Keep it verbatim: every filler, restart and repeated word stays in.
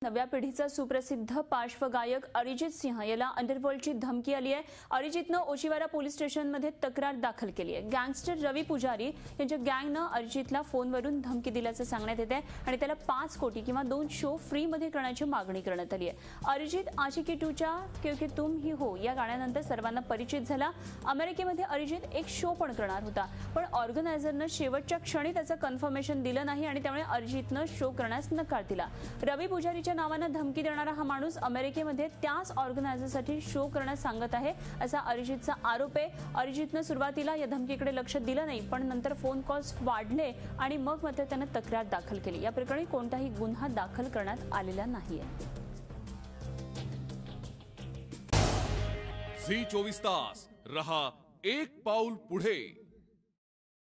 नव्या पिढीचा सुप्रसिद्ध पार्श्वगायक अरिजित सिंह याला अंडरवर्ल्डची धमकी आली आहे। अरिजितनं ओशिवारा पोलीस स्टेशनमध्ये तक्रार दाखल केली आहे। गँगस्टर रवी पुजारी यांच्या गँगनं अरिजितला फोनवरून धमकी दिल्याचं सांगण्यात येत आहे आणि त्याला पाच कोटी किंवा दोन शो फ्रीमध्ये करण्याची मागणी करण्यात आली आहे। अरिजित आशिकी टूच्या क्योंकि तुम ही हो या गाण्यानंतर सर्वांना परिचित झाला। अमेरिकेमध्ये अरिजित एक शो पण करणार होता, पण ऑर्गनायझरनं शेवटच्या क्षणी त्याचं कन्फर्मेशन दिलं नाही आणि त्यामुळे अरिजितनं शो करण्यास नकार दिला। रवी पुजारीच्या नावानं धमकी देणारा हा माणूस अमेरिकेमध्ये त्याच ऑर्गनायझरसाठी शो करण्यास सांगत आहे असा अरिजितचा आरोप आहे। अरिजितनं सुरुवातीला या धमकीकडे लक्ष दिलं नाही, पण नंतर फोन कॉल्स वाढले आणि मग मात्र त्यानं तक्रार दाखल केली। या प्रकरणी कोणताही गुन्हा दाखल करण्यात आलेला नाहीये। झी चोवीस तास रहा एक पाऊल पुढे।